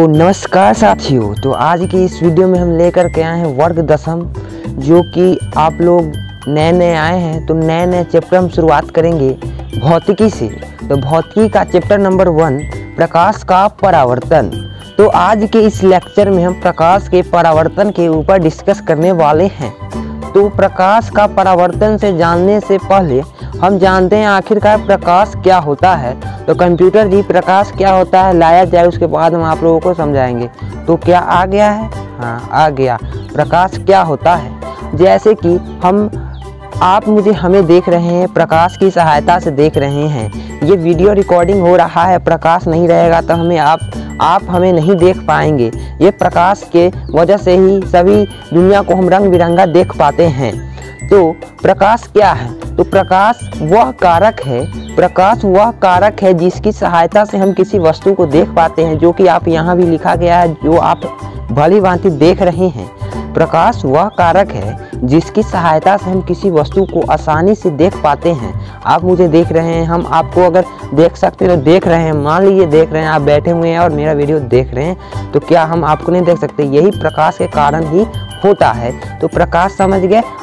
तो नमस्कार साथियों, तो आज की इस वीडियो में हम लेकर के आए हैं वर्ग दशम, जो कि आप लोग नए आए हैं तो नए चैप्टर हम शुरुआत करेंगे भौतिकी से। तो भौतिकी का चैप्टर नंबर 1 प्रकाश का परावर्तन। तो आज के इस लेक्चर में हम प्रकाश के परावर्तन के ऊपर डिस्कस करने वाले हैं। तो प्रकाश का परावर्तन से जानने से पहले हम जानते हैं आखिरकार प्रकाश क्या होता है। तो कंप्यूटर जी प्रकाश क्या होता है लाया जाए, उसके बाद हम आप लोगों को समझाएंगे। तो क्या आ गया है? हाँ आ गया। प्रकाश क्या होता है, जैसे कि आप हमें देख रहे हैं, प्रकाश की सहायता से देख रहे हैं। ये वीडियो रिकॉर्डिंग हो रहा है, प्रकाश नहीं रहेगा तो आप हमें नहीं देख पाएंगे। ये प्रकाश के वजह से ही सभी दुनिया को हम रंग बिरंगा देख पाते हैं। तो प्रकाश क्या है? तो प्रकाश वह कारक है जिसकी सहायता से हम किसी वस्तु को देख पाते हैं, जो कि आप यहाँ भी लिखा गया है, जो आप भली भांति देख रहे हैं। प्रकाश वह कारक है जिसकी सहायता से हम किसी वस्तु को आसानी से देख पाते हैं। आप मुझे देख रहे हैं, हम आपको अगर देख सकते हैं तो देख रहे हैं। मान लीजिए देख रहे हैं, आप बैठे हुए हैं और मेरा वीडियो देख रहे हैं, तो क्या हम आपको नहीं देख सकते? यही प्रकाश के कारण ही होता है। तो प्रकाश समझ गए।